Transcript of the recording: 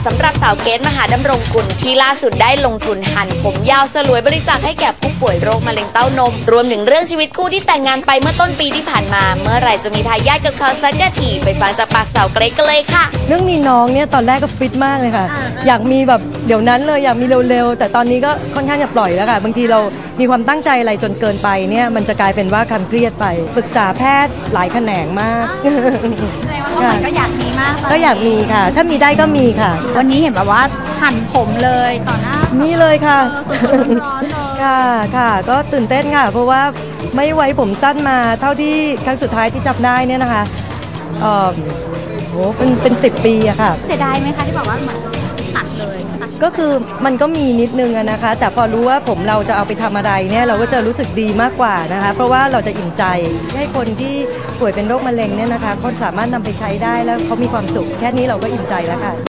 สำหรับสาวเกรท มหาดำรงกุลที่ล่าสุดได้ลงทุนหั่นผมยาวสลวยบริจาคให้แก่ผู้ป่วยโรคมะเร็งเต้านมรวมถึงเรื่องชีวิตคู่ที่แต่งงานไปเมื่อต้นปีที่ผ่านมาเมื่อไหร่จะมีทายาทกับเขาสักทีไปฟังจากปากสาวเกรทกันเลยค่ะเรื่องมีน้องเนี่ยตอนแรกก็ฟิตมากเลยค่ะอยากมีแบบเดี๋ยวนั้นเลยอยากมีเร็วๆแต่ตอนนี้ก็ค่อนข้างจะปล่อยแล้วค่ะบางทีเรามีความตั้งใจอะไรจนเกินไปเนี่ยมันจะกลายเป็นว่าความเครียดไปปรึกษาแพทย์หลายแขนงมากแสดงว่าก็อยากมีมากก็อยากมีค่ะถ้ามีได้ก็มีค่ะวันนี้เห็นแบบว่าหั่นผมเลยต่อหน้านี่เลยค่ะร้อนๆเลยค่ะก็ตื่นเต้นค่ะเพราะว่าไม่ไว้ผมสั้นมาเท่าที่ครั้งสุดท้ายที่จับได้เนี่ยนะคะโหเป็น10 ปีอะค่ะเสียดายไหมคะที่บอกว่าเหมือนตัดเลยก็คือมันก็มีนิดนึงนะคะแต่พอรู้ว่าผมเราจะเอาไปทำอะไรเนี่ยเราก็จะรู้สึกดีมากกว่านะคะเพราะว่าเราจะอิ่มใจให้คนที่ป่วยเป็นโรคมะเร็งเนี่ยนะคะเขาสามารถนำไปใช้ได้แล้วเขามีความสุขแค่นี้เราก็อิ่มใจแล้วค่ะ